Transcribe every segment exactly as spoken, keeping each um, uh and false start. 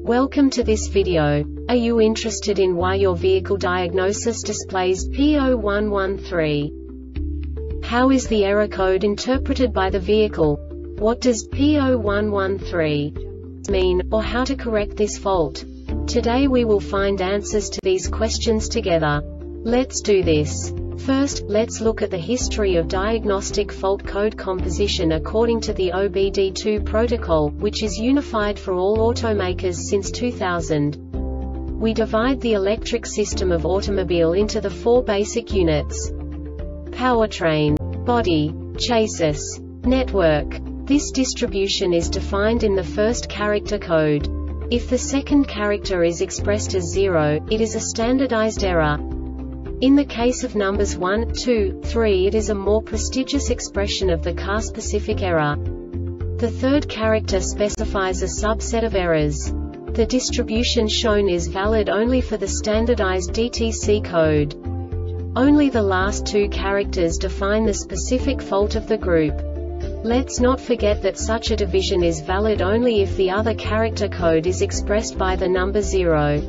Welcome to this video. Are you interested in why your vehicle diagnosis displays P zero one one three? How is the error code interpreted by the vehicle? What does P zero one one three mean, or how to correct this fault? Today we will find answers to these questions together. Let's do this. First, let's look at the history of diagnostic fault code composition according to the O B D two protocol, which is unified for all automakers since two thousand. We divide the electric system of automobile into the four basic units: powertrain, body, chassis, network. This distribution is defined in the first character code. If the second character is expressed as zero, it is a standardized error. In the case of numbers one, two, three, it is a more prestigious expression of the car-specific error. The third character specifies a subset of errors. The distribution shown is valid only for the standardized D T C code. Only the last two characters define the specific fault of the group. Let's not forget that such a division is valid only if the other character code is expressed by the number zero.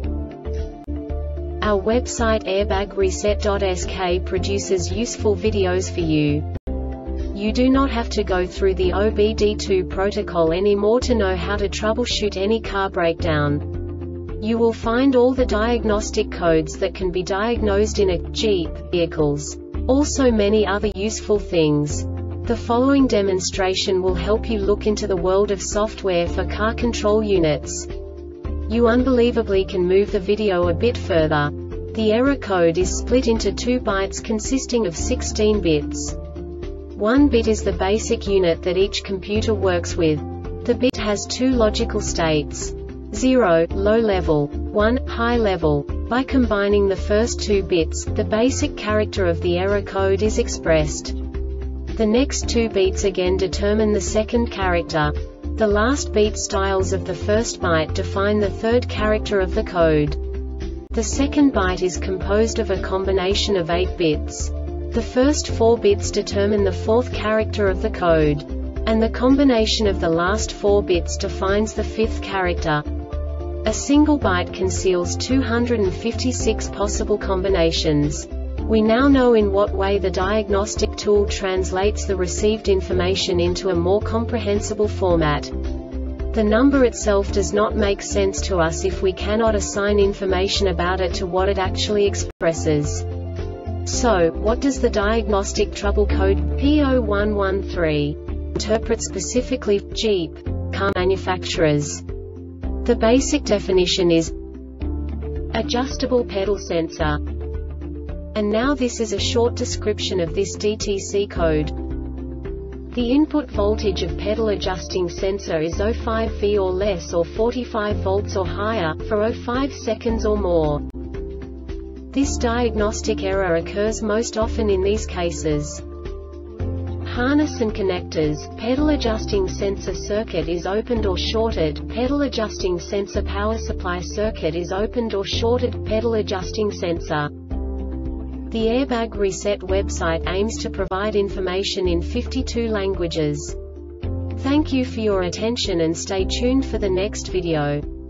Our website airbag reset dot S K produces useful videos for you. You do not have to go through the O B D two protocol anymore to know how to troubleshoot any car breakdown. You will find all the diagnostic codes that can be diagnosed in a Jeep vehicles. Also many other useful things. The following demonstration will help you look into the world of software for car control units. You unbelievably can move the video a bit further. The error code is split into two bytes consisting of sixteen bits. One bit is the basic unit that each computer works with. The bit has two logical states: zero, low level, one, high level. By combining the first two bits, the basic character of the error code is expressed. The next two beats again determine the second character. The last beat styles of the first byte define the third character of the code. The second byte is composed of a combination of eight bits. The first four bits determine the fourth character of the code. And the combination of the last four bits defines the fifth character. A single byte conceals two hundred fifty-six possible combinations. We now know in what way the diagnostic tool translates the received information into a more comprehensible format. The number itself does not make sense to us if we cannot assign information about it to what it actually expresses. So, what does the diagnostic trouble code P zero one one three interpret specifically for Jeep car manufacturers? The basic definition is adjustable pedal sensor. And now this is a short description of this D T C code. The input voltage of pedal adjusting sensor is zero point five volts or less or forty-five volts or higher, for zero point five seconds or more. This diagnostic error occurs most often in these cases: harness and connectors, pedal adjusting sensor circuit is opened or shorted, pedal adjusting sensor power supply circuit is opened or shorted, pedal adjusting sensor. The Airbag Reset website aims to provide information in fifty-two languages. Thank you for your attention and stay tuned for the next video.